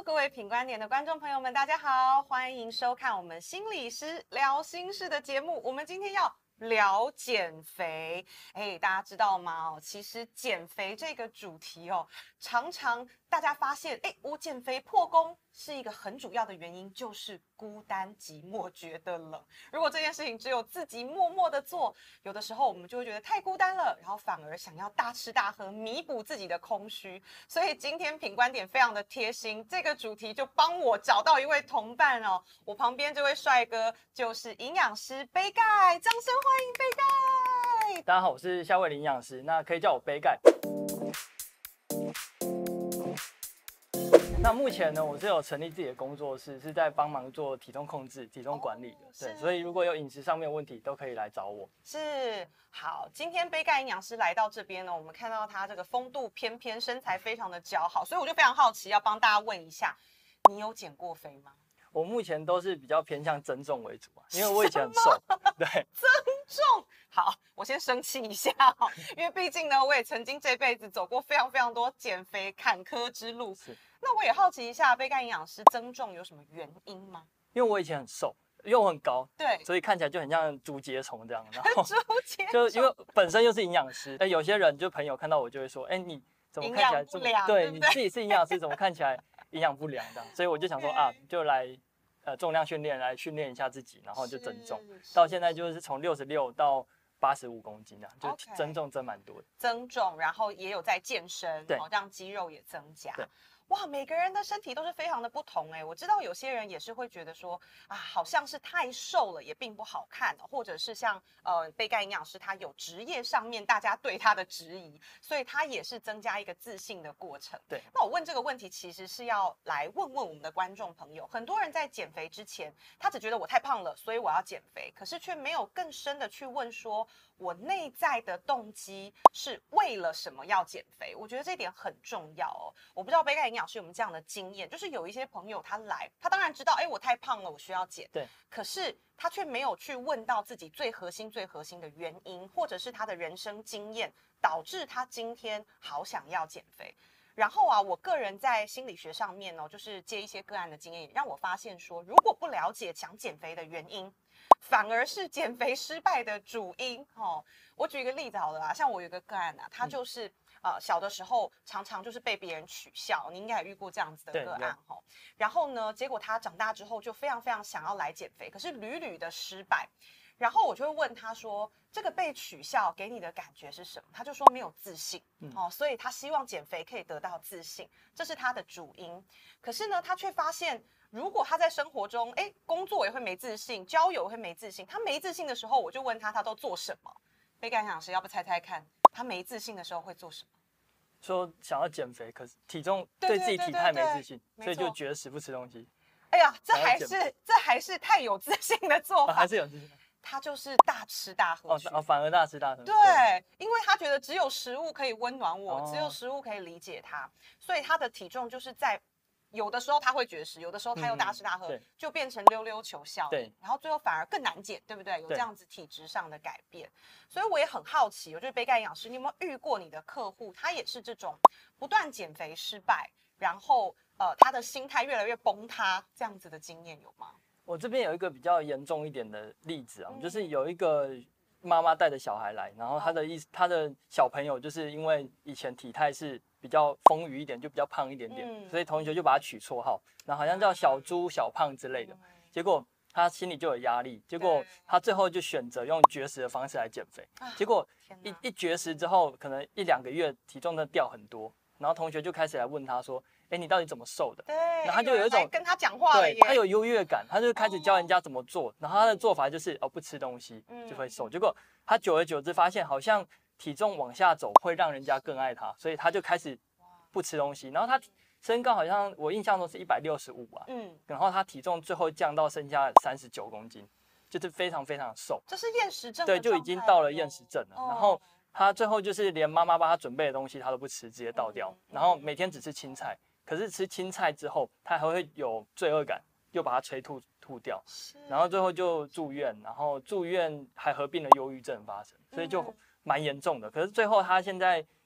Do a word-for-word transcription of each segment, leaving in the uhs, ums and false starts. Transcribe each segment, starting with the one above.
Hello， 各位品观点的观众朋友们，大家好，欢迎收看我们心理师聊心事的节目。我们今天要聊减肥，哎，大家知道吗？哦，其实减肥这个主题哦，常常大家发现，哎，我减肥破功是一个很主要的原因，就是孤单寂寞觉得冷。如果这件事情只有自己默默的做，有的时候我们就会觉得太孤单了，然后反而想要大吃大喝，弥补自己的空虚。所以今天品观点非常的贴心，这个主题就帮我找到一位同伴哦。我旁边这位帅哥就是营养师杯盖，掌声欢迎杯盖。 大家好，我是夏威夷营养师，那可以叫我杯盖。那目前呢，我是有成立自己的工作室，是在帮忙做体重控制、体重管理的。哦、对，所以如果有饮食上面的问题，都可以来找我。 是，好，今天杯盖营养师来到这边呢，我们看到他这个风度翩翩，身材非常的姣好，所以我就非常好奇，要帮大家问一下，你有减过肥吗？ 我目前都是比较偏向增重为主啊，因为我以前很瘦。对， 增重。好，我先生气一下哈，因为毕竟呢，我也曾经这辈子走过非常非常多减肥坎坷之路。是。那我也好奇一下，杯盖营养师增重有什么原因吗？ 因为我以前很瘦，又很高， 对， 所以看起来就很像竹节虫这样。然后竹节就因为本身又是营养师，哎，有些人就朋友看到我就会说，哎，你怎么看起来这么良对？ 对对你自己是营养师，怎么看起来营养不良这样？所以我就想说啊，就来呃重量训练来训练一下自己，然后就增重，到现在就是从六十六到八十五公斤啊，就增重增蛮多的。 增重，然后也有在健身， 对， 让肌肉也增加。 对。 哇，每个人的身体都是非常的不同哎、欸。我知道有些人也是会觉得说啊，好像是太瘦了也并不好看，或者是像呃杯盖营养师他有职业上面大家对他的质疑，所以他也是增加一个自信的过程。 对， 那我问这个问题其实是要来问问我们的观众朋友，很多人在减肥之前，他只觉得我太胖了，所以我要减肥，可是却没有更深的去问说，我内在的动机是为了什么要减肥？我觉得这点很重要哦。我不知道杯盖营养师有没有这样的经验，就是有一些朋友他来，他当然知道，哎，我太胖了，我需要减。 对。 可是他却没有去问到自己最核心、最核心的原因，或者是他的人生经验导致他今天好想要减肥。然后啊，我个人在心理学上面呢、哦，就是接一些个案的经验，让我发现说，如果不了解想减肥的原因，反而是减肥失败的主因。哦，我举一个例子好了啊，像我有一个个案啊，他就是、嗯。呃，小的时候常常就是被别人取笑，你应该也遇过这样子的个案哈。然后呢，结果他长大之后就非常非常想要来减肥，可是屡屡的失败。然后我就会问他说：“这个被取笑给你的感觉是什么？”他就说没有自信、嗯、哦，所以他希望减肥可以得到自信，这是他的主因。可是呢，他却发现，如果他在生活中，哎，工作也会没自信，交友也会没自信。他没自信的时候，我就问他，他都做什么？杯盖营养师，要不猜猜看？他没自信的时候会做什么？ 说想要减肥，可是体重对自己体态没自信，所以就绝食不吃东西。 哎呀，这还是这还是太有自信的做法， 啊、还是有自信。 他就是大吃大喝哦哦，反而大吃大喝。 对，因为他觉得只有食物可以温暖我，哦、只有食物可以理解他，所以他的体重就是在。有的时候他会绝食，有的时候他又大吃大喝，嗯、就变成溜溜球效应，然后最后反而更难减，对不对？有这样子体质上的改变，所以我也很好奇，我觉得杯盖营养师，你有没有遇过你的客户，他也是这种不断减肥失败，然后呃他的心态越来越崩塌这样子的经验有吗？ 我这边有一个比较严重一点的例子啊，嗯、就是有一个妈妈带着小孩来，然后她的意思，她的小朋友就是因为以前体态是比较丰腴一点，就比较胖一点点，嗯、所以同学就把他取绰号，然后好像叫小猪、小胖之类的。嗯、结果他心里就有压力，结果他最后就选择用绝食的方式来减肥。结果一一绝食之后，可能一两个月体重真的掉很多，然后同学就开始来问他说：“哎，你到底怎么瘦的？” 对， 然后他就有一种跟他讲话了耶， 对，他有优越感，他就开始教人家怎么做。哦、然后他的做法就是哦，不吃东西就会瘦。嗯、结果他久而久之发现，好像体重往下走会让人家更爱他，所以他就开始不吃东西。然后他身高好像我印象中是一百六十五啊，嗯，然后他体重最后降到剩下三十九公斤，就是非常非常瘦。 这是厌食症， 对，就已经到了厌食症了。哦、然后他最后就是连妈妈帮他准备的东西他都不吃，直接倒掉，嗯、然后每天只吃青菜。可是吃青菜之后，他还会有罪恶感，又把它催吐吐掉，然后最后就住院，然后住院还合并了忧郁症发生，所以就蛮严重的。可是最后他现在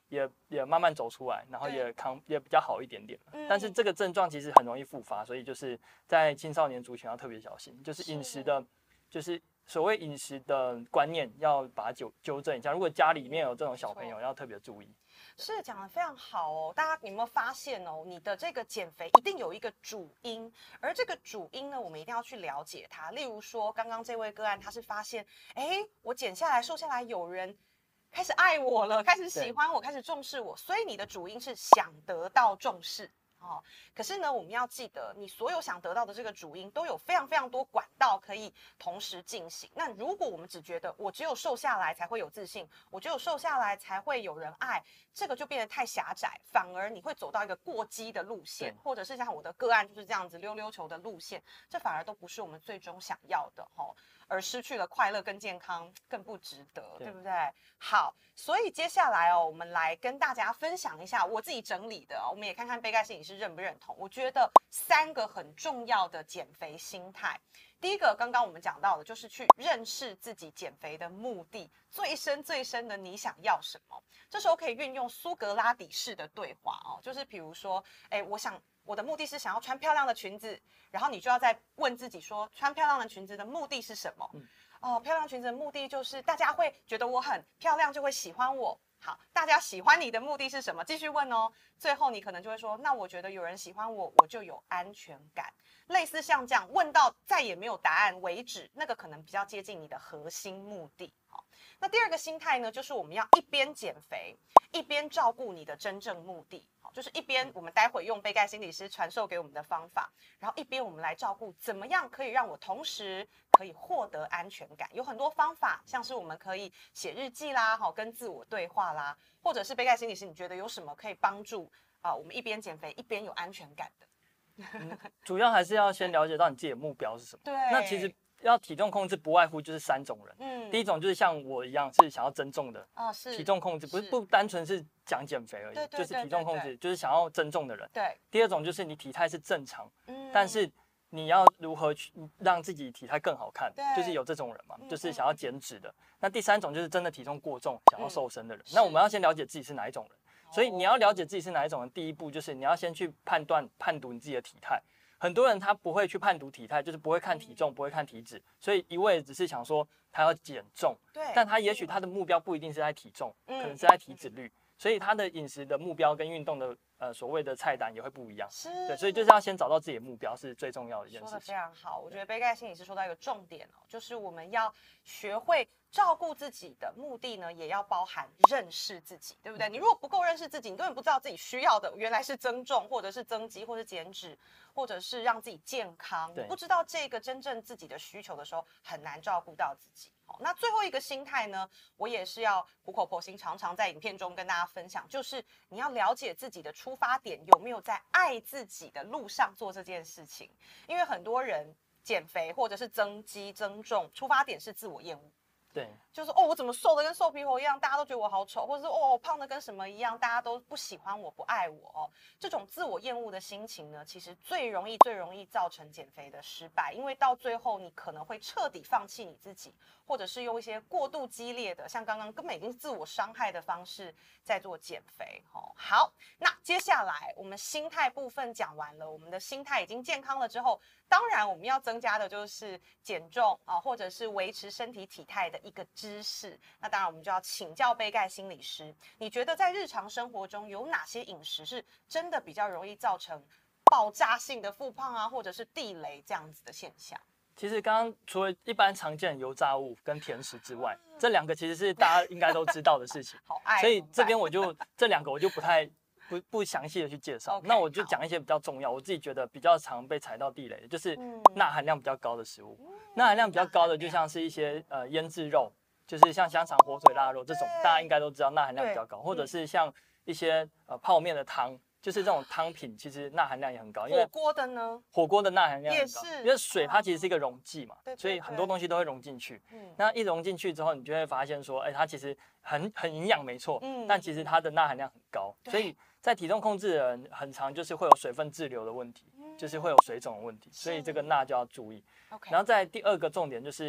也也慢慢走出来，然后对也康也比较好一点点。 嗯但是这个症状其实很容易复发，所以就是在青少年族群要特别小心，就是饮食的，就是所谓饮食的观念要把它纠纠正一下。如果家里面有这种小朋友，要特别注意。 是讲的非常好哦，大家有没有发现哦？你的这个减肥一定有一个主因，而这个主因呢，我们一定要去了解它。例如说，刚刚这位个案，他是发现，哎，我减下来、瘦下来，有人开始爱我了，开始喜欢我，开始重视我，所以你的主因是想得到重视。哦，可是呢，我们要记得，你所有想得到的这个主因都有非常非常多管道可以同时进行。那如果我们只觉得我只有瘦下来才会有自信，我只有瘦下来才会有人爱，这个就变得太狭窄，反而你会走到一个过激的路线，或者是像我的个案就是这样子溜溜球的路线，这反而都不是我们最终想要的哦。而失去了快乐跟健康更不值得， 对, 对不对？好，所以接下来哦，我们来跟大家分享一下我自己整理的、哦，我们也看看杯盖心理师认不认同。我觉得三个很重要的减肥心态，第一个刚刚我们讲到的，就是去认识自己减肥的目的，最深最深的你想要什么。这时候可以运用苏格拉底式的对话哦，就是比如说，哎，我想。我的目的是想要穿漂亮的裙子，然后你就要再问自己说，穿漂亮的裙子的目的是什么？嗯、哦，漂亮裙子的目的就是大家会觉得我很漂亮，就会喜欢我。好，大家喜欢你的目的是什么？继续问哦。最后你可能就会说，那我觉得有人喜欢我，我就有安全感。类似像这样问到再也没有答案为止，那个可能比较接近你的核心目的。好，那第二个心态呢，就是我们要一边减肥，一边照顾你的真正目的。就是一边我们待会用杯盖心理师传授给我们的方法，然后一边我们来照顾怎么样可以让我同时可以获得安全感。有很多方法，像是我们可以写日记啦，好，跟自我对话啦，或者是杯盖心理师，你觉得有什么可以帮助啊、呃、我们一边减肥一边有安全感的？ 嗯、主要还是要先了解到你自己的目标是什么。 对， 那其实要体重控制，不外乎就是三种人。嗯，第一种就是像我一样是想要增重的，啊，是体重控制，不是不单纯是讲减肥而已，对对对对就是体重控制，就是想要增重的人。对。第二种就是你体态是正常，嗯，但是你要如何去让自己体态更好看，就是有这种人嘛，嗯、就是想要减脂的。那第三种就是真的体重过重，想要瘦身的人。嗯、那我们要先了解自己是哪一种人，所以你要了解自己是哪一种人，第一步就是你要先去判断判读你自己的体态。很多人他不会去判读体态，就是不会看体重，不会看体脂，所以一味只是想说他要减重，对，但他也许他的目标不一定是在体重，嗯、可能是在体脂率，所以他的饮食的目标跟运动的呃所谓的菜单也会不一样，是，对，所以就是要先找到自己的目标是最重要的一件事情。说得非常好，我觉得杯盖心理师说到一个重点哦，就是我们要学会照顾自己的目的呢，也要包含认识自己，对不对？你如果不够认识自己，你根本不知道自己需要的原来是增重，或者是增肌，或者是减脂，或者是让自己健康，你不知道这个真正自己的需求的时候，很难照顾到自己。好，那最后一个心态呢，我也是要苦口婆心，常常在影片中跟大家分享，就是你要了解自己的出发点有没有在爱自己的路上做这件事情，因为很多人减肥或者是增肌增重，出发点是自我厌恶。对，就是哦，我怎么瘦的跟瘦皮猴一样，大家都觉得我好丑，或者是哦，我胖的跟什么一样，大家都不喜欢我，不爱我哦。这种自我厌恶的心情呢，其实最容易、最容易造成减肥的失败，因为到最后你可能会彻底放弃你自己，或者是用一些过度激烈的，像刚刚根本已经自我伤害的方式在做减肥。哦，好，那接下来我们心态部分讲完了，我们的心态已经健康了之后，当然我们要增加的就是减重啊，或者是维持身体体态的一个知识。那当然我们就要请教杯盖心理师，你觉得在日常生活中有哪些饮食是真的比较容易造成爆炸性的复胖啊，或者是地雷这样子的现象？ 其实刚刚除了一般常见的油炸物跟甜食之外，啊、这两个其实是大家应该都知道的事情。好爱，所以这边我就这两个我就不太不不详细的去介绍。Okay, 那我就讲一些比较重要，我自己觉得比较常被踩到地雷的，就是钠含量比较高的食物。嗯、钠含量比较高的，就像是一些呃腌制肉，就是像香肠、火腿、腊肉这种，大家应该都知道钠含量比较高，或者是像一些呃泡面的汤。就是这种汤品，其实钠含量也很高。因为火锅的呢？ 火锅的钠含量很高， 也是， 因为水它其实是一个溶剂嘛，所以很多东西都会溶进去。嗯，那一溶进去之后，你就会发现说，哎、欸，它其实很很营养，没错，嗯，但其实它的钠含量很高，所以在体重控制的人，很常就是会有水分滞留的问题，嗯、就是会有水肿的问题，所以这个钠就要注意。Okay. 然后再第二个重点就是，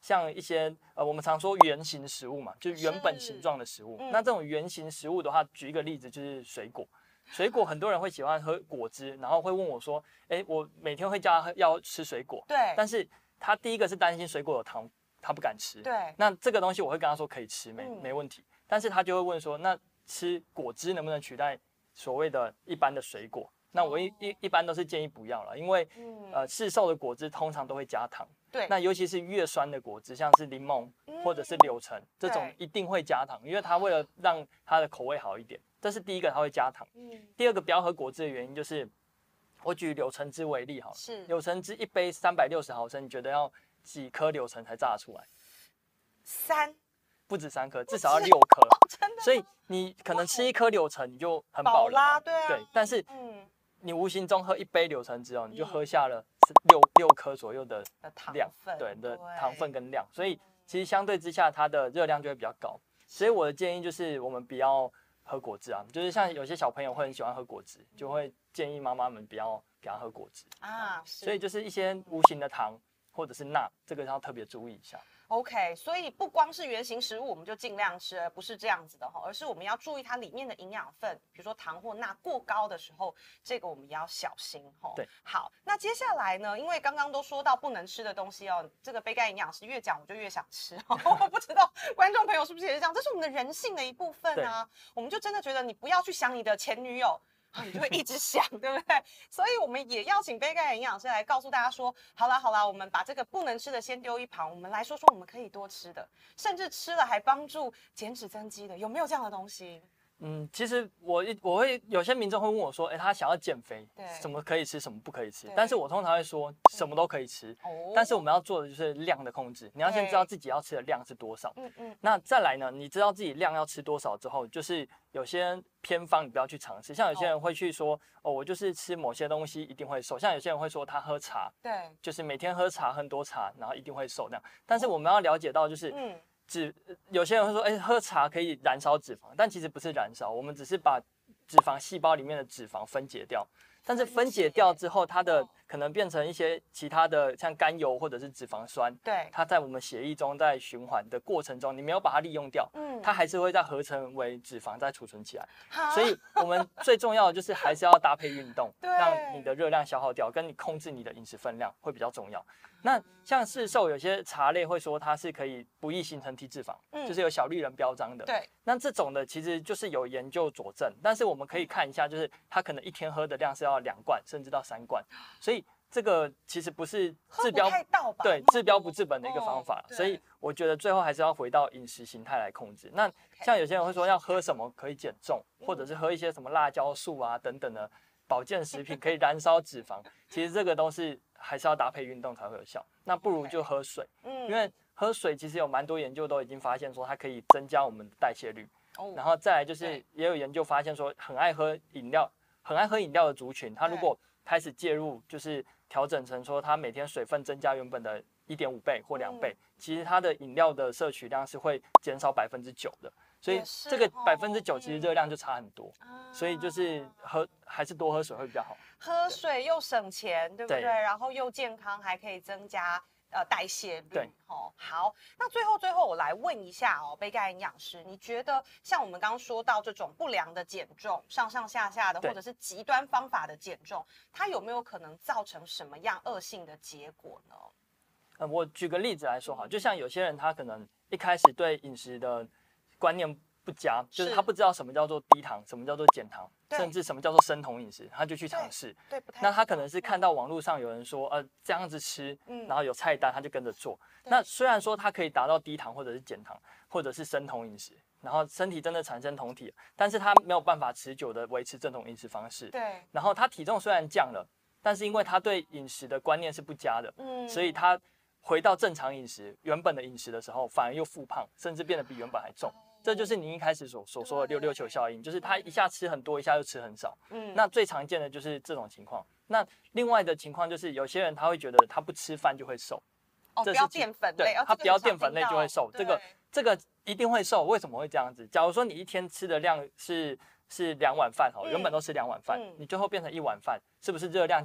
像一些呃，我们常说圆形食物嘛，就是原本形状的食物。嗯、那这种圆形食物的话，举一个例子就是水果。水果很多人会喜欢喝果汁，然后会问我说：“哎，我每天会叫他要吃水果， 对， 但是他第一个是担心水果有糖，他不敢吃。 对， 那这个东西我会跟他说可以吃，没、 嗯、 没问题。但是他就会问说，那吃果汁能不能取代所谓的一般的水果？那我一一一般都是建议不要了，因为、嗯、呃市售的果汁通常都会加糖。 对， 那尤其是越酸的果汁，像是柠檬或者是柳橙、嗯、这种一定会加糖，因为它为了让它的口味好一点。这是第一个，它会加糖。嗯、第二个不要喝果汁的原因就是，我举柳橙汁为例好了， 是柳橙汁一杯三百六十毫升，你觉得要几颗柳橙才榨出来？ 三， 不止三颗，至少要六颗。 哦，真的？ 所以你可能吃一颗柳橙你就很饱了啦，对啊。 对，但是嗯， 你无形中喝一杯柳橙汁哦，你就喝下了六六颗左右的量，对的糖分跟量，所以其实相对之下它的热量就会比较高。所以我的建议就是我们不要喝果汁啊，就是像有些小朋友会很喜欢喝果汁，就会建议妈妈们不要给他喝果汁啊。所以就是一些无形的糖或者是钠，这个要特别注意一下。 OK， 所以不光是原型食物我们就尽量吃，而不是这样子的哈，而是我们要注意它里面的营养分，比如说糖或钠过高的时候，这个我们也要小心哈。 对， 好，那接下来呢，因为刚刚都说到不能吃的东西哦，这个杯盖营养师越讲我就越想吃哦，我不知道观众朋友是不是也是这样，这是我们的人性的一部分啊，我们就真的觉得你不要去想你的前女友。你就会一直想，对不对？所以我们也邀请杯盖营养师来告诉大家说，好啦好啦，我们把这个不能吃的先丢一旁，我们来说说我们可以多吃的，甚至吃了还帮助减脂增肌的，有没有这样的东西？ 嗯，其实我我会有些民众会问我说，哎，他想要减肥，什么可以吃，什么不可以吃？但是我通常会说，什么都可以吃，嗯、但是我们要做的就是量的控制。你要先知道自己要吃的量是多少。嗯嗯。那再来呢，你知道自己量要吃多少之后，就是有些偏方你不要去尝试。像有些人会去说，哦，我就是吃某些东西一定会瘦。像有些人会说他喝茶， 对， 就是每天喝茶很多茶，然后一定会瘦那样。但是我们要了解到就是，嗯。脂有些人会说，哎，喝茶可以燃烧脂肪，但其实不是燃烧，我们只是把脂肪细胞里面的脂肪分解掉。但是分解掉之后，它的可能变成一些其他的，像甘油或者是脂肪酸， 对， 它在我们血液中在循环的过程中，你没有把它利用掉，嗯，它还是会再合成为脂肪再储存起来。所以我们最重要的就是还是要搭配运动，让你的热量消耗掉，跟你控制你的饮食分量会比较重要。那像市售有些茶类会说它是可以不易形成体脂肪，嗯、就是有小绿人标章的。 对， 那这种的其实就是有研究佐证，但是我们可以看一下，就是它可能一天喝的量是要两罐甚至到三罐，所以这个其实不是治标对治标不治本的一个方法。哦、所以我觉得最后还是要回到饮食形态来控制。那像有些人会说要喝什么可以减重，或者是喝一些什么辣椒素啊等等的保健食品可以燃烧脂肪，其实这个都是还是要搭配运动才会有效。那不如就喝水，嗯、因为喝水其实有蛮多研究都已经发现说它可以增加我们的代谢率。哦、然后再来就是也有研究发现说，很爱喝饮料、很爱喝饮料的族群，他如果开始介入，就是调整成说他每天水分增加原本的一点五倍或两倍，嗯、其实他的饮料的摄取量是会减少百分之九的。所以这个百分之九其实热量就差很多，嗯、所以就是喝还是多喝水会比较好。 喝水又省钱，对不对？对，然后又健康，还可以增加呃代谢率。 对， 哦，好，那最后最后我来问一下哦，杯盖营养师，你觉得像我们刚刚说到这种不良的减重，上上下下的，或者是极端方法的减重，它有没有可能造成什么样恶性的结果呢？ 呃，我举个例子来说哈，就像有些人他可能一开始对饮食的观念不佳，就是他不知道什么叫做低糖，什么叫做减糖，甚至什么叫做生酮饮食，他就去尝试。 对，不太。 那他可能是看到网络上有人说，呃，这样子吃，嗯、然后有菜单，他就跟着做。那虽然说他可以达到低糖或者是减糖，或者是生酮饮食，然后身体真的产生酮体，但是他没有办法持久的维持这种饮食方式。 对。 然后他体重虽然降了，但是因为他对饮食的观念是不佳的，嗯，所以他回到正常饮食、原本的饮食的时候，反而又复胖，甚至变得比原本还重。这就是您一开始所所说的溜溜球效应，就是他一下吃很多，一下又吃很少。嗯，那最常见的就是这种情况。那另外的情况就是有些人他会觉得他不吃饭就会瘦， 哦，不要淀粉类， 对，他不要淀粉类就会瘦，这个这个一定会瘦。为什么会这样子？假如说你一天吃的量是是两碗饭，好，原本都吃两碗饭，你最后变成一碗饭，是不是热量减了？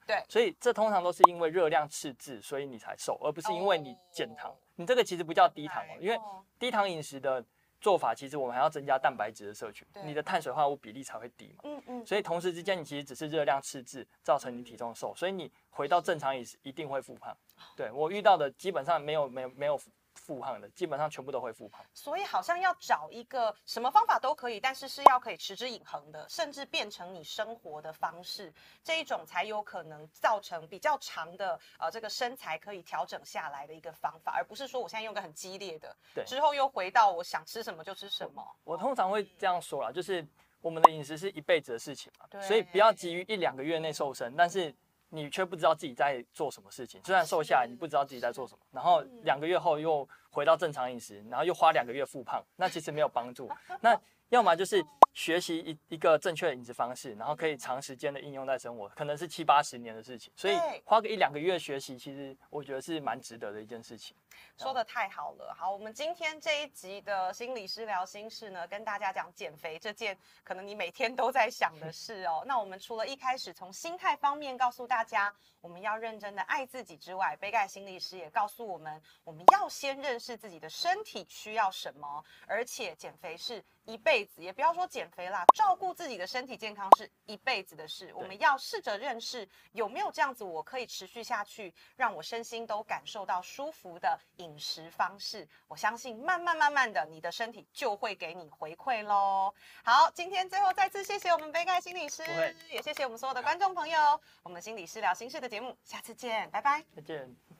对， 所以这通常都是因为热量赤字，所以你才瘦，而不是因为你减糖。哦、你这个其实不叫低糖哦，因为低糖饮食的做法，其实我们还要增加蛋白质的摄取，你的碳水化合物比例才会低嘛。嗯嗯。所以同时之间，你其实只是热量赤字造成你体重瘦，所以你回到正常饮食一定会复胖。对我遇到的基本上没有没有没有复胖的，基本上全部都会复胖。 所以好像要找一个什么方法都可以，但是是要可以持之以恒的，甚至变成你生活的方式，这一种才有可能造成比较长的呃这个身材可以调整下来的一个方法，而不是说我现在用个很激烈的，对，之后又回到我想吃什么就吃什么。 我, 我通常会这样说啦，就是我们的饮食是一辈子的事情嘛，所以不要急于一两个月内瘦身，但是你却不知道自己在做什么事情，虽然瘦下来，你不知道自己在做什么，然后两个月后又回到正常饮食，然后又花两个月复胖，那其实没有帮助。那要么就是学习一一个正确的饮食方式，然后可以长时间的应用在生活，可能是七八十年的事情，所以花个一两个月学习，其实我觉得是蛮值得的一件事情。 说得太好了，好，我们今天这一集的心理师聊心事呢，跟大家讲减肥这件可能你每天都在想的事哦。那我们除了一开始从心态方面告诉大家我们要认真的爱自己之外，杯盖心理师也告诉我们，我们要先认识自己的身体需要什么，而且减肥是一辈子，也不要说减肥啦，照顾自己的身体健康是一辈子的事。我们要试着认识有没有这样子我可以持续下去，让我身心都感受到舒服的饮食方式。我相信慢慢慢慢的，你的身体就会给你回馈咯。好，今天最后再次谢谢我们杯盖心理师，也谢谢我们所有的观众朋友。我们心理师聊心事的节目，下次见，拜拜， 再见。